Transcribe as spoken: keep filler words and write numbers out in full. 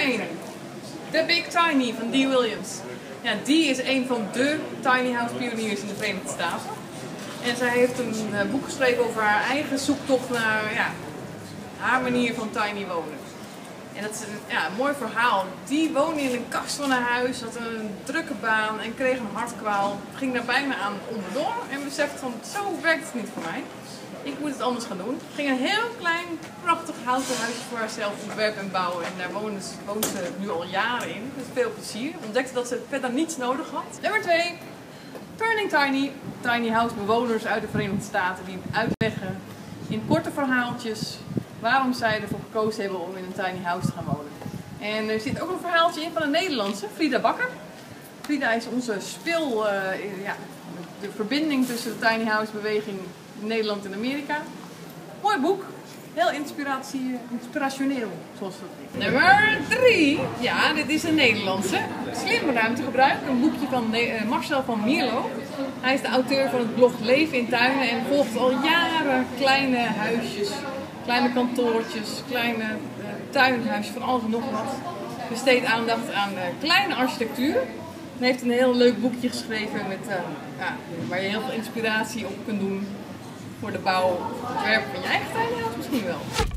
één. The Big Tiny van Dee Williams. Ja, Dee is een van de tiny house pioniers in de Verenigde Staten. En zij heeft een uh, boek geschreven over haar eigen zoektocht naar ja, haar manier van tiny wonen. En dat is een, ja, een mooi verhaal. Die woonde in een kast van een huis, had een drukke baan en kreeg een hartkwaal. Ging daar bijna aan onderdoor en besefte van zo werkt het niet voor mij. Ik moet het anders gaan doen. Ging een heel klein, prachtig houten huisje voor haarzelf ontwerpen en bouwen. En daar woont ze, woont ze nu al jaren in. Met veel plezier. Ontdekte dat ze verder niets nodig had. Nummer twee. Turning Tiny. Tiny house bewoners uit de Verenigde Staten die uitleggen in korte verhaaltjes waarom zij ervoor gekozen hebben om in een tiny house te gaan wonen. En er zit ook een verhaaltje in van een Nederlandse, Frida Bakker. Frida is onze spil, uh, ja, de verbinding tussen de tiny house beweging in Nederland en Amerika. Mooi boek. Heel inspiratie, inspirationeel, zoals dat heet. Nummer drie. Ja, dit is een Nederlandse. Slim ruimtegebruik. Een boekje van Marcel van Mierlo. Hij is de auteur van het blog Leven in Tuinen en volgt al jaren kleine huisjes, kleine kantoortjes, kleine uh, tuinhuisjes, van alles en nog wat. Besteedt aandacht aan uh, kleine architectuur. En heeft een heel leuk boekje geschreven met, uh, ja, waar je heel veel inspiratie op kunt doen voor de bouw, ontwerpen van je eigen tiny house misschien wel.